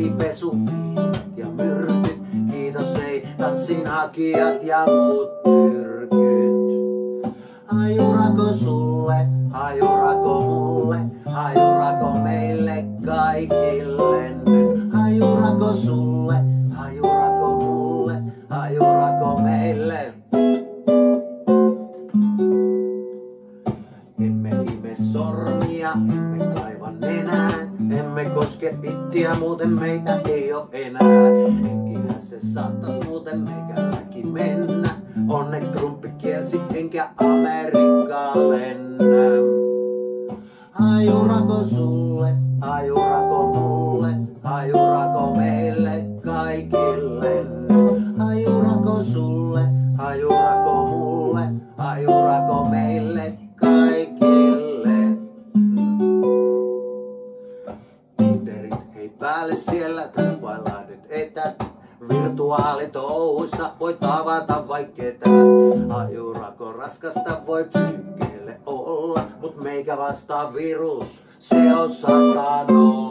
käsipesuviinit ja myrkyt. Kiitos ei tanssinhakijat ja muut tyrkyt. Hajurako sulle, hajurako mulle, hajurako meille kaikille nyt. Hajurako sulle, hajurako mulle, hajurako meille. Emme ime sormia, emme kaiva nenää, emme koske ittiä, muuten meitä ei oo enää. Henkihän se saattas muuten meikäläkin mennä. Onneks Trumpi kielsi enkä Amerikkaan lennä. Hajurako sulle, hajurako mulle, hajurako meille kaikille nyt. Hajurako sulle, hajurako mulle, hajurako meille kaikille. Tinderit hei päälle siellä, treffailaidit etät. Virtuaalitouhuista voi tavata vaik ketään. Hajurako raskasta voi psyykkeelle olla, mut meikä vastaa virus, se on 100.